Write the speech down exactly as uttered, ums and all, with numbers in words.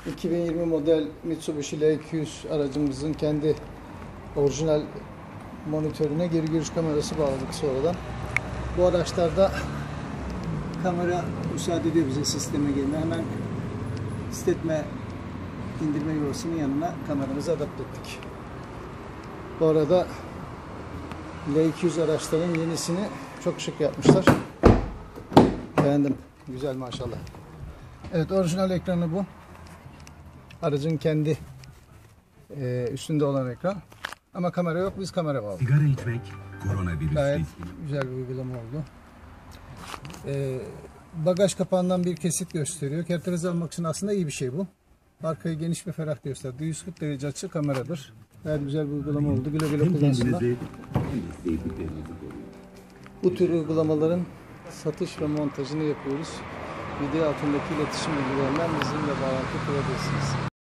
iki bin yirmi model Mitsubishi L iki yüz aracımızın kendi orijinal monitörüne geri görüş kamerası bağladık sonradan. Bu araçlarda kamera müsaade ediyor bize sisteme girme. Hemen istetme indirme yuvasının yanına kameramızı adapte ettik. Bu arada L iki yüz araçların yenisini çok şık yapmışlar. Beğendim. Güzel maşallah. Evet, orijinal ekranı bu. Aracın kendi e, üstünde olan ekran. Ama kamera yok, biz kamera bağladık. Sigara içmek koronavirüs Gayet riski. güzel bir uygulama oldu. E, bagaj kapağından bir kesit gösteriyor. Kerterize almak için aslında iyi bir şey bu. Arkayı geniş ve ferah gösterdi. yüz kırk derece açı kameradır. Gayet güzel bir uygulama oldu. Güle güle Hem kullansınlar. kendinizi hem de sevdiklerinizi koruyun. Bu tür uygulamaların satış ve montajını yapıyoruz. Video altındaki iletişim bilgilerinden bizimle bağlantı kurabilirsiniz.